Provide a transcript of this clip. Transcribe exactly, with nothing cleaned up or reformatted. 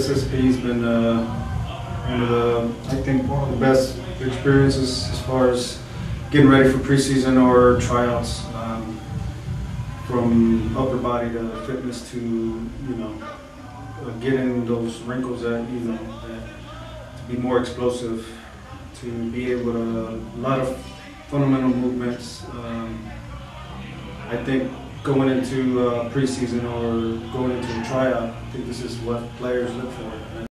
S P has been uh, one of the, I think, one of the best experiences as far as getting ready for preseason or tryouts. Um, from upper body to fitness to, you know, uh, getting those wrinkles that, you know, that, to be more explosive, to be able to, a lot of fundamental movements. Um, I think going into uh, preseason or going into a tryout, I think this is what players look for.